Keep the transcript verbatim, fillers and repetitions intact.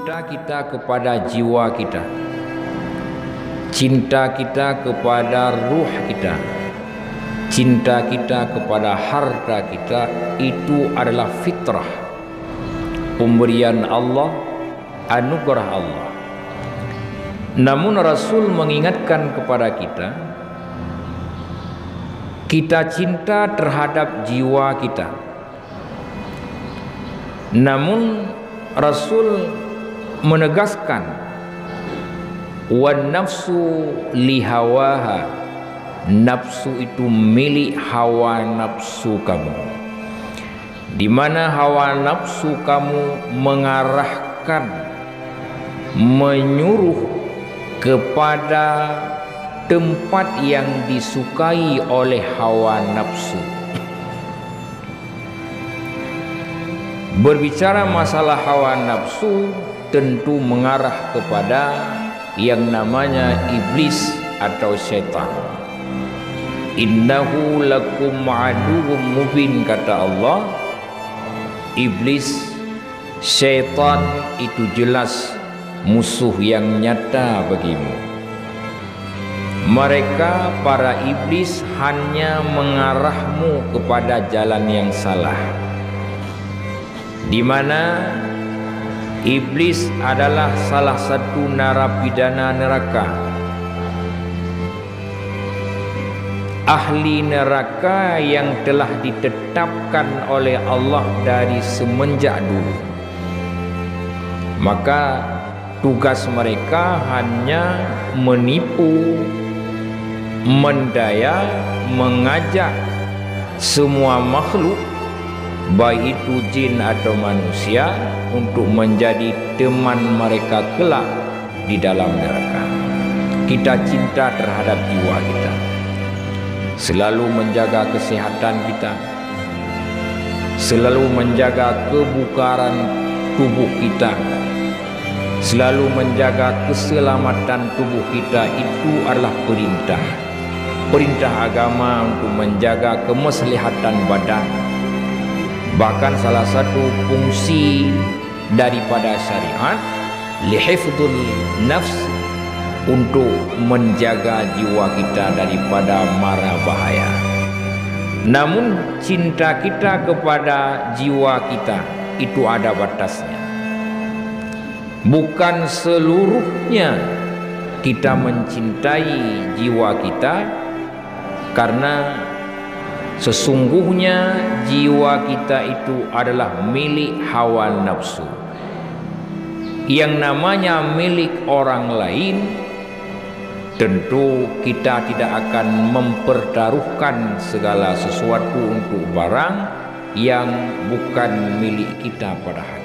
cinta kita kepada jiwa kita, cinta kita kepada ruh kita, cinta kita kepada harta kita, itu adalah fitrah, pemberian Allah, anugerah Allah. Namun Rasul mengingatkan kepada kita, kita cinta terhadap jiwa kita. Namun Rasul menegaskan, wan nafsu lihawaha, nafsu itu milik hawa nafsu kamu, di mana hawa nafsu kamu mengarahkan, menyuruh kepada tempat yang disukai oleh hawa nafsu. Berbicara masalah hawa nafsu tentu mengarah kepada yang namanya iblis atau syaitan. Innahu lakum aduwwum mubin, kata Allah. Iblis, syaitan itu jelas musuh yang nyata bagimu. Mereka, para iblis, hanya mengarahmu kepada jalan yang salah, di mana iblis adalah salah satu narapidana neraka, ahli neraka yang telah ditetapkan oleh Allah dari semenjak dulu. Maka tugas mereka hanya menipu, mendaya, mengajak semua makhluk, baik itu jin atau manusia, untuk menjadi teman mereka kelak di dalam neraka. Kita cinta terhadap jiwa kita, selalu menjaga kesehatan kita, selalu menjaga kebugaran tubuh kita, selalu menjaga keselamatan tubuh kita. Itu adalah perintah perintah agama untuk menjaga kemaslahatan badan. Bahkan salah satu fungsi daripada syariat, lihifdzul nafs, untuk menjaga jiwa kita daripada mara bahaya. Namun cinta kita kepada jiwa kita itu ada batasnya. Bukan seluruhnya kita mencintai jiwa kita, karena sesungguhnya jiwa kita itu adalah milik hawa nafsu. Yang namanya milik orang lain, tentu kita tidak akan mempertaruhkan segala sesuatu untuk barang yang bukan milik kita pada hakikatnya.